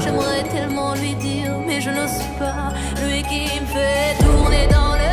J'aimerais tellement lui dire, mais je n'ose pas. Lui qui me fait tourner dans le